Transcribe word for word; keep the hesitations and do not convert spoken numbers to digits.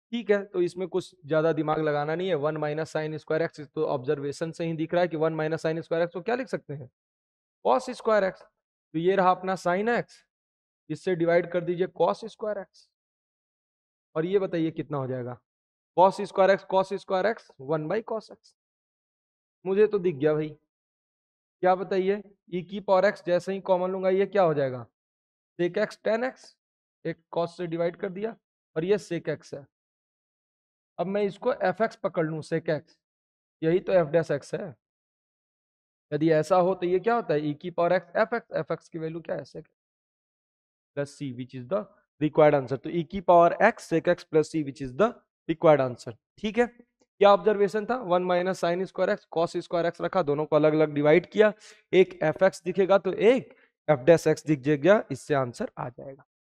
ठीक है, तो इसमें कुछ ज्यादा दिमाग लगाना नहीं है। One minus sine square x तो ऑब्जर्वेशन से ही दिख रहा है कि one minus sine square x को क्या लिख सकते हैं, कॉस स्क्वायर एक्स। तो ये रहा अपना साइन एक्स, इससे डिवाइड कर दीजिए कॉस स्क्वायर एक्स, और ये बताइए कितना हो जाएगा, cos square x cos square x one by cos x. मुझे तो दिख गया भाई, क्या बताइए, ई की पावर एक्स जैसे ही कॉमन लूंगा ये क्या हो जाएगा, सेक एक्स टेन एक्स, एक कॉस से डिवाइड कर दिया, और ये सेक एक्स है। अब मैं इसको एफ एक्स पकड़ लूं, सेक एक्स, यही तो एफ डैश एक्स है। यदि ऐसा हो तो ये क्या होता है, ई की power x f x, f x की वैल्यू क्या है, sec plus c which is the required answer. तो ई की power x sec x plus c which is the required answer. ठीक है, क्या ऑब्जर्वेशन था, one minus sine square x cos square x रखा, दोनों को अलग अलग डिवाइड किया, एक एफ एक्स दिखेगा तो एक एफ डैश एक्स दिख जाएगा, इससे आंसर आ जाएगा।